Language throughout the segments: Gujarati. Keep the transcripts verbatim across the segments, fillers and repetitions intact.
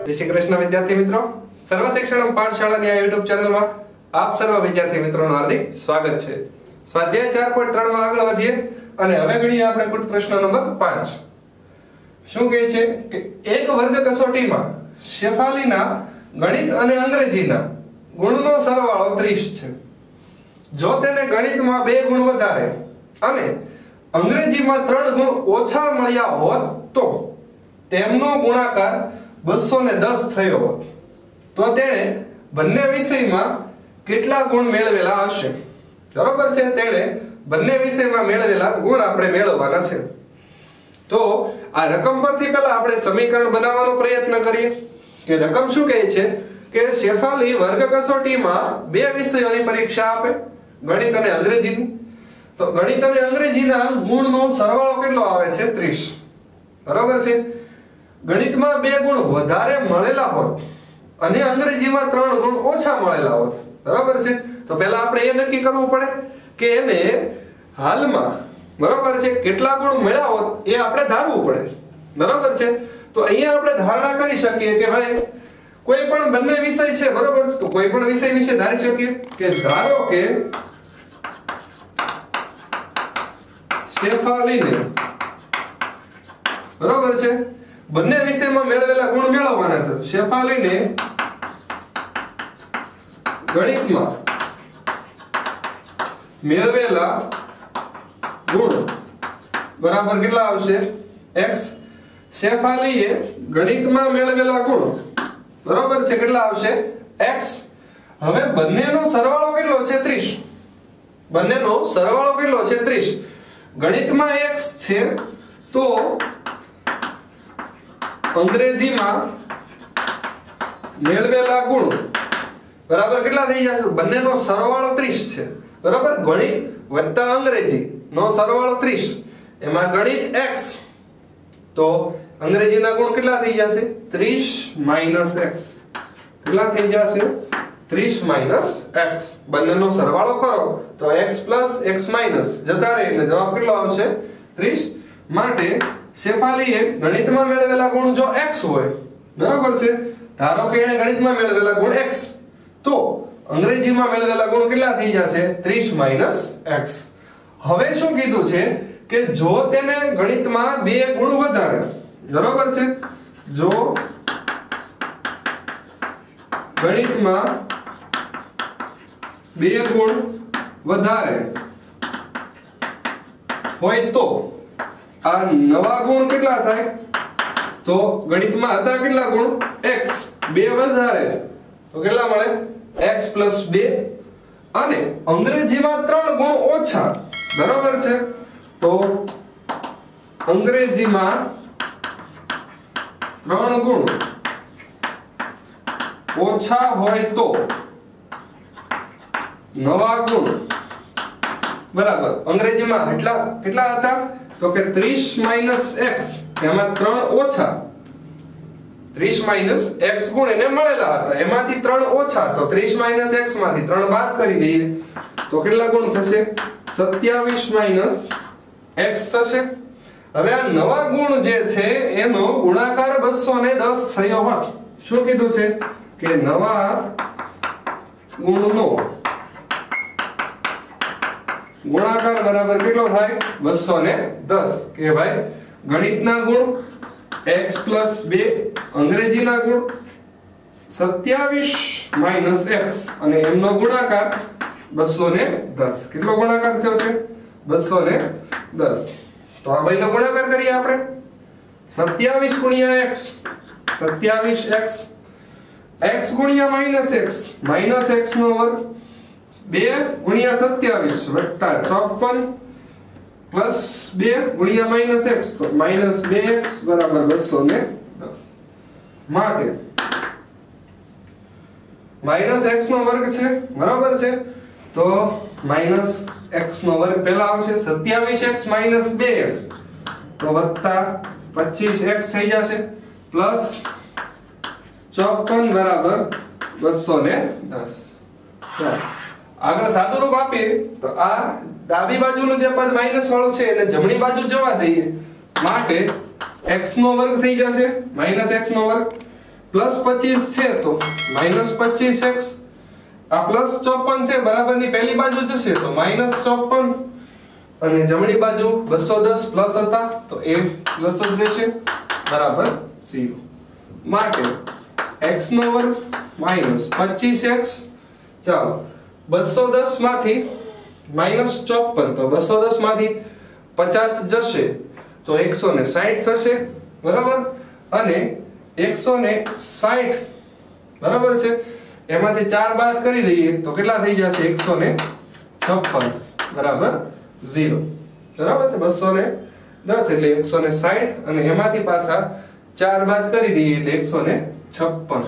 जय श्री कृष्ण विद्यार्थी मित्रों, सर्व शिक्षण पाठशाळाની આ YouTube ચેનલમાં આપ સર્વ વિદ્યાર્થી મિત્રોનું હાર્દિક સ્વાગત છે। સ્વાધ્યાય ચાર પોઈન્ટ ત્રણ માં આગળ વધીએ અને હવે ગણીએ આપણે કુટ પ્રશ્ન નંબર પાંચ। શું કહે છે કે એક વર્ગ કસોટીમાં શેફાલીના ગણિત અને અંગ્રેજીના ગુણનો સરવાળો ત્રીસ છે। જો તેને ગણિતમાં બે ગુણ વધારે અને અંગ્રેજીમાં ત્રણ ગુણ ઓછા મળ્યા હોત તો તેમનો ગુણાકાર બસો દસ થયો હોત તો તેણે બંને વિષયમાં કેટલા ગુણ મેળવેલા હશે। બરાબર છે, તેણે બંને વિષયમાં મેળવેલા ગુણ આપણે મેળવવાના છે। તો આ રકમ પરથી પહેલા આપણે સમીકરણ બનાવવાનો પ્રયત્ન કરીએ કે રકમ શું કહે છે કે શેફાલી વર્ગ કસોટીમાં બે વિષયોની પરીક્ષા આપે, ગણિત અને અંગ્રેજીની। તો ગણિત અને અંગ્રેજીના ગુણનો સરવાળો કેટલો આવે છે ત્રીસ। બરાબર છે, ગણિતમાં બે ગુણ વધારે મળેલા હોત અને અંગ્રેજીમાં ત્રણ ગુણ ઓછા મળેલા હોત। બરાબર છે, તો પહેલા આપણે એ નક્કી કરવું પડે કે એને હાલમાં બરાબર છે કેટલા ગુણ મળ્યા હોત એ આપણે ધારવું પડે। બરાબર છે, તો અહીંયા આપણે ધારણા કરી શકીએ કે ભાઈ કોઈ પણ બંને વિષય છે, બરાબર, તો કોઈ પણ વિષય વિશે ધારી શકીએ કે ધારો કે શેફાલીને બરાબર છે બંને વિષયમાં મેળવેલા ગુણ મેળવવાના છે। શેફાલીને ગણિતમાં મેળવેલા ગુણ બરાબર કેટલા આવશે x। શેફાલીએ ગણિતમાં મેળવેલા ગુણ બરાબર છે કેટલા આવશે x। હવે બંનેનો સરવાળો કેટલો છે ત્રીસ। બંનેનો સરવાળો કેટલો છે ત્રીસ। ગણિતમાં x છે તો અંગ્રેજીમાં મેળવેલા ગુણ બરાબર કેટલા થઈ જશે? બંનેનો સરવાળો ત્રીસ છે। બરાબર, ગણિત વત્તા અંગ્રેજી નો સરવાળો ત્રીસ, એમાં ગણિત x તો અંગ્રેજીના ગુણ કેટલા થઈ જશે ત્રીસ માઈનસ x। કેટલા થઈ જશે ત્રીસ માઈનસ x। બંનેનો સરવાળો કરો તો x પ્લસ x માઈનસ જતા રહે એટલે જવાબ કેટલો આવશે ત્રીસ। માટે શેફાલીએ ગણિતમાં મેળવેલા ગુણ જો x હોય, બરાબર છે, ધારો કે એને ગણિતમાં મેળવેલા ગુણ x, તો અંગ્રેજીમાં મેળવેલા ગુણ કેટલા થઈ જશે ત્રીસ માઈનસ x। હવે શું કીધું છે કે જો તેને ગણિતમાં બે ગુણ વધારે, બરાબર છે, જો ગણિતમાં બે ગુણ વધારે હોય તો આ નવા ગુણ કેટલા થાય? તો ગણિતમાં હતા કેટલા ગુણ x, બે વધારે તો કેટલા મળે x પ્લસ બે, અને અંગ્રેજીમાં ત્રણ ગુણ ઓછા, બરાબર છે, તો અંગ્રેજીમાં ત્રણ ગુણ ઓછા હોય તો નવા ગુણ બરાબર અંગ્રેજીમાં કેટલા કેટલા હતા તો કે ત્રીસ માઈનસ x, એમાં ત્રણ ઓછા, ત્રીસ માઈનસ x ગુણ એને મળેલા હતા, એમાંથી ત્રણ ઓછા, તો ત્રીસ માઈનસ x માંથી ત્રણ બાદ કરી દઈએ તો કેટલા ગુણ થશે સત્યાવીસ માઈનસ x થશે। હવે આ નવા ગુણ જે છે એનો ગુણાકાર બસો દસ થયો હોત, શું કીધું છે કે નવા ગુણનો ગુણાકાર બરાબર કેટલો થાય બસો દસ। કે ભાઈ ગણિતના ગુણ x પ્લસ બે, અંગ્રેજીના ગુણ સત્યાવીસ માઈનસ x અને એમનો ગુણાકાર બસો દસ। કેટલો ગુણાકાર થયો છે બસો દસ। તો આ બેનો ગુણાકાર કરીએ આપણે, સત્યાવીસ ગુણ્યા x સત્યાવીસ x, x ગુણ્યા માઈનસ x માઈનસ x નો વર્ગ, બે ગુણ્યા સત્યાવીસ વત્તા ચોપન પ્લસ બે ગુણ્યા માઈનસ x તો માઈનસ બે x બરાબર બસો દસ। માટે માઈનસ x નો વર્ગ છે, બરાબર છે, તો માઈનસ x નો વર્ગ પહેલા આવશે, સત્યાવીસ x માઈનસ બે x તો વત્તા પચીસ x થઈ જશે પ્લસ ચોપન બરાબર બસો દસ। આગળ સાદું રૂપ આપીએ તો આ ડાબી બાજુનું જે પદ માઈનસ વાળું છે એને જમણી બાજુ જવા દઈએ, માટે x નો વર્ગ થઈ જશે માઈનસ x નો વર્ગ પ્લસ પચીસ છે તો માઇનસ પચીસ એક્સ, આ પ્લસ ચોપન છે બરાબરની પહેલી બાજુ જશે તો માઇનસ ચોપન, અને જમણી બાજુ બસો દસ પ્લસ હતા તો એ પ્લસ જ રહેશે બરાબર ઝીરો. માટે x નો વર્ગ માઇનસ પચીસ એક્સ. ચાલો બસો દસ માંથી માઇનસ ચોપન તો બસો દસ માંથી પચાસ જશે તો એકસો ને સાઠ થશે બરાબર, અને એકસો ને સાઠ બરાબર છે એમાંથી ચાર બાદ કરી દઈએ તો કેટલા થઈ જશે એકસો ને છપ્પન બરાબર ઝીરો બરાબર છે. બસો ને દસ એટલે એકસો ને સાઠ અને એમાંથી પાછા ચાર બાદ કરી દઈએ એટલે એકસો ને છપ્પન.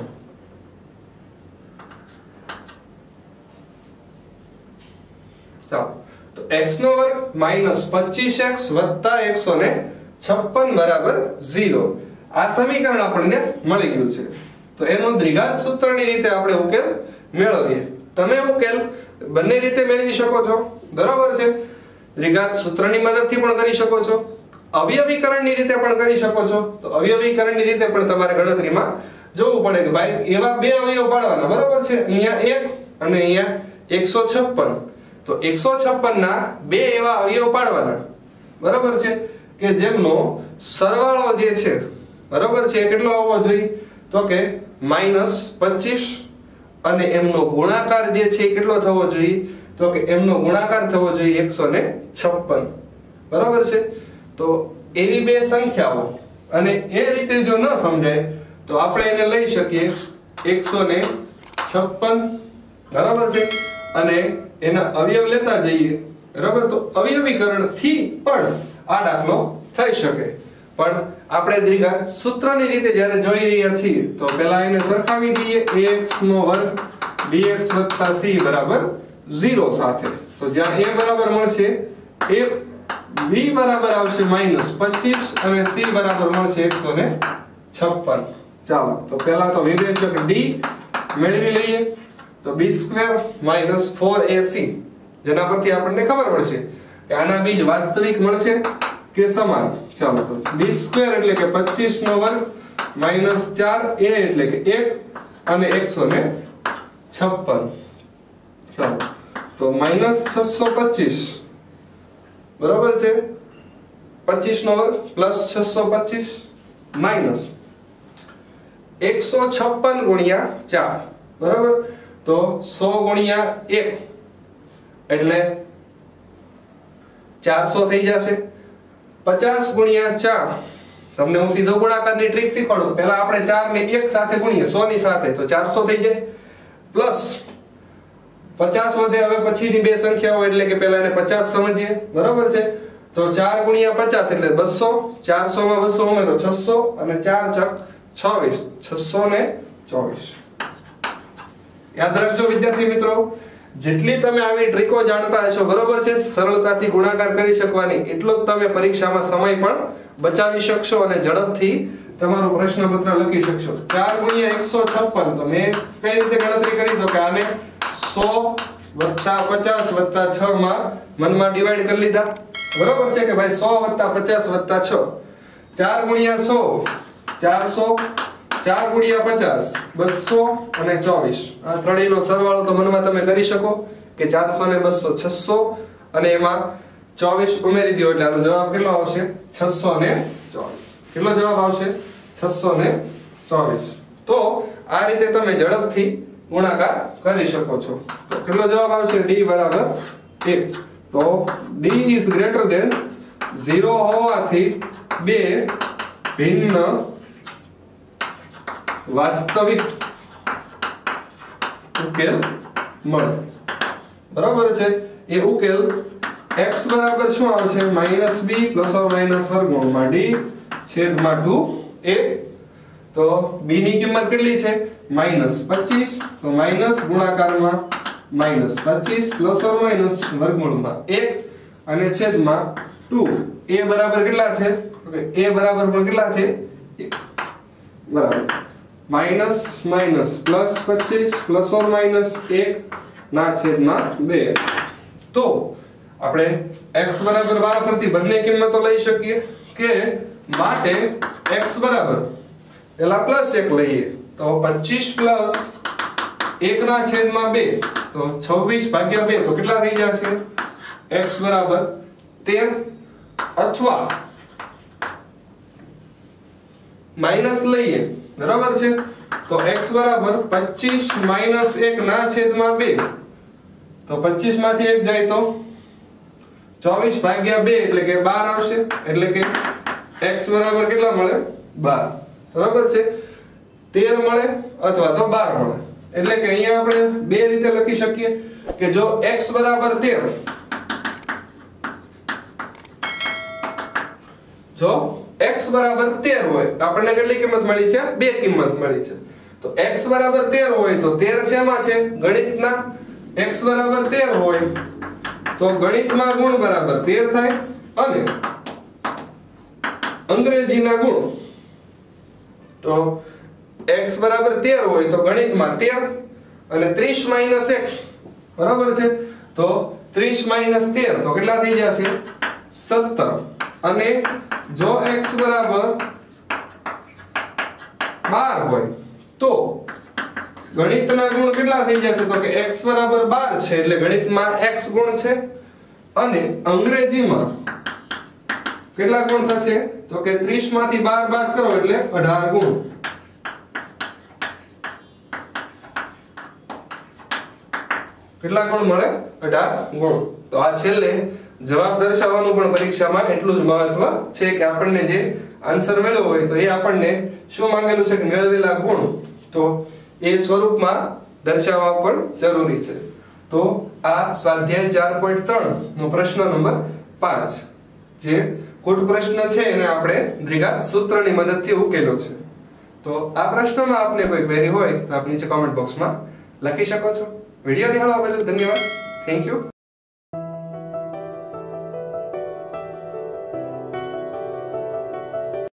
તો x નો વર્ગ માઇનસ પચીસ એક્સ વત્તા એકસો ને છપ્પન બરાબર ઝીરો. આ સમીકરણ આપણને મળી ગયું છે. તો એનો દ્વિઘાત સૂત્રની રીતે આપણે ઉકેલ મેળવીએ. તમે ઉકેલ બંને રીતે મેળવી શકો છો બરાબર છે. દ્વિઘાત સૂત્રની મદદથી પણ કરી શકો છો, અવયવીકરણની રીતે પણ કરી શકો છો. તો અવયવીકરણની રીતે પણ તમારે ગણતરીમાં જોવું પડે કે ભાઈ એવા બે અવયવ પાડવાના બરાબર છે, અહીંયા એક અને અહીંયા એકસો છપ્પન. તો એકસો છપ્પન ના બે એવા અવયવ પાડવાના બરાબર છે કે જેમનો સરવાળો જે છે બરાબર છે કેટલો આવવો જોઈએ તો કે માઇનસ પચીસ, અને એમનો ગુણાકાર જે છે કેટલો થવો જોઈએ તો કે એમનો ગુણાકાર થવો જોઈએ એકસો ને છપ્પન બરાબર છે. તો એવી બે સંખ્યાઓ અને એ રીતે જો ન સમજાય તો આપણે એને લઈ શકીએ એકસો ને છપ્પન બરાબર છે અને એના અવયવ લેતા જઈએ બરાબર. તો અવયવીકરણ થી પણ આ દાખલો થઈ શકે, પણ આપણે દ્વિઘાત સૂત્રની રીતે જ્યારે જોઈ રહ્યા છીએ તો પહેલા એને સરખાવી દઈએ ax નો વર્ગ bx c બરાબર ઝીરો સાથે. તો જ્યાં a બરાબર મળશે એક, b બરાબર આવશે માઇનસ પચીસ અને c બરાબર મળશે એકસો ને છપ્પન. ચાલો તો પહેલા તો વિભાજક d મેળવી લઈએ. તો b square minus four a c, જેના પરથી આપણને ખબર પડશે કે આના બીજ વાસ્તવિક મળશે કે સમાન. ચાલો તો b સ્ક્વેર એટલે કે પચીસ નો વર્ગ માઇનસ ચાર a એટલે કે એક અને એકસો ને છપ્પન. ચાલો તો માઇનસ છસો પચીસ બરાબર છે, પચીસ નો વર્ગ પ્લસ છસો પચીસ માઇનસ એકસો છપ્પન ગુણ્યા ચાર બરાબર. તો સો ગુણ્યા એક એટલે ચારસો થઈ જશે. પચાસ ગુણ્યા ચાર, તમને હું સીધો ગુણાકારની ટ્રીક શીખવાડું. પહેલા આપણે ચાર ને એક સાથે ગુણીએ સો ની સાથે તો ચારસો થઈ જાય, પ્લસ પચાસ વધે હવે પછીની બે સંખ્યાઓ એટલે કે પહેલા એને પચાસ સમજીએ બરાબર છે. તો ચાર ગુણ્યા પચાસ એટલે બસો, ચારસો માં બસો ઉમેરો છસો અને ચાર છક છવ્વીસ, છસો ને ચોવીસ. યાદ રાખજો વિદ્યાર્થી મિત્રો, જેટલી તમે આવી ટ્રીકો જાણતા હશો બરોબર છે સરળતાથી ગુણાકાર કરી શકવાની, એટલો જ તમે પરીક્ષામાં સમય પણ બચાવી શકશો અને ઝડપથી તમારું પ્રશ્નપત્ર લખી શકશો. ચાર ગુણ્યા એકસો છપ્પન તો મેં કઈ રીતે ગણતરી કરી તો કે આને સો વત્તા પચાસ વત્તા છ માં મનમાં ડિવાઈડ કરી લીધા બરોબર છે કે ભાઈ સો વત્તા પચાસ વત્તા છ. ચાર ગુણ્યા સો ચારસો, ચાર ગુણ્યા પચાસ બસો અને ચોવીસ. આ ત્રણેયનો સરવાળો તો મનમાં તમે કરી શકો કે ચારસો ને બસો છસો અને એમાં ચોવીસ ઉમેરી દો એટલે આનો જવાબ કેટલો આવશે છસો ને ચોવીસ. કેટલો જવાબ આવશે છસો ને ચોવીસ. તો આ રીતે તમે ઝડપથી ગુણાકાર કરી શકો છો. તો કેટલો જવાબ આવશે d બરાબર એક. તો d is greater than zero હોવાથી બે ભિન્ન વાસ્તવિક ઉકેલ મળે બરાબર છે. એ ઉકેલ x બરાબર શું આવશે minus b plus or minus વર્ગમૂળમાં d છેદમાં ટુ a. તો b ની કિંમત કેટલી છે માઇનસ પચીસ, તો માઇનસ ગુણાકારમાં માઇનસ પચીસ પ્લસ ઓર માઇનસ વર્ગમૂળમાં એક અને છેદમાં ટુ. a બરાબર કેટલા છે ઓકે a બરાબર પણ કેટલા છે એક બરાબર માઇનસ માઇનસ પ્લસ પચીસ પ્લસ ઓર માઇનસ એક ના છેદમાં બે. તો આપણે x બરાબર બાર પરથી બંને કિંમતો લઈ શકીએ કે માટે x બરાબર પેલા પ્લસ એક લઈએ તો પચીસ પ્લસ એક ના છેદમાં બે તો છવ્વીસ ભાગ્યા બે તો કેટલા થઈ જશે x બરાબર તેર અથવા માઈનસ લઈએ બરાબર છે તો x બરાબર પચીસ માઈનસ એક ના છેદમાં બે તો પચીસ માંથી એક જાય તો ચોવીસ ભાગ્યા બે એટલે કે બાર આવશે એટલે કે x બરાબર કેટલા મળે બાર બરાબર છે તેર મળે અથવા તો બાર મળે એટલે કે અહીંયા આપણે બે રીતે લખી શકીએ કે જો x બરાબર તેર જો x બરાબર તેર હોય આપણને કેટલી કિંમત મળી છે બે કિંમત મળી છે તો x બરાબર તેર હોય તો તેર શેમાં છે ગણિતના x બરાબર તેર હોય તો ગણિતમાં ગુણ બરાબર તેર થાય અને અંગ્રેજીના ગુણ તો x બરાબર તેર હોય તો ગણિતમાં તેર અને ત્રીસ માઈનસ x બરાબર છે તો ત્રીસ માઈનસ તેર તો કેટલા થઈ જશે સત્તર અને જો x બરાબર બાર હોય તો ગણિતના ગુણ કેટલા થઈ જશે તો કે x બરાબર બાર છે એટલે ગણિતમાં x ગુણ છે અને અંગ્રેજીમાં કેટલા ગુણ થશે તો કે ત્રીસ માંથી બાર બાદ કરો એટલે અઢાર ગુણ કેટલા ગુણ મળે અઢાર ગુણ તો આ છેલ્લે જવાબ દર્શાવવાનું પણ પરીક્ષામાં એટલું જ મહત્વ છે કે આપણને જે આન્સર મેળવ્યો હોય તો એ આપણને શું માંગેલું છે કે મેળવેલા ગુણ તો એ સ્વરૂપમાં દર્શાવવા પણ જરૂરી છે તો આ સ્વાધ્યાય ચાર પોઈન્ટ ત્રણ નો પ્રશ્ન નંબર પાંચ જે કુટ પ્રશ્ન છે એને આપણે દ્વિઘાત સૂત્રની મદદથી ઉકેલ્યો છે તો આ પ્રશ્નમાં આપને કોઈ ક્વેરી હોય તો આપ નીચે કોમેન્ટ બોક્સમાં લખી શકો છો વિડિયો નિહાળવા બદલ ધન્યવાદ થેન્ક યુ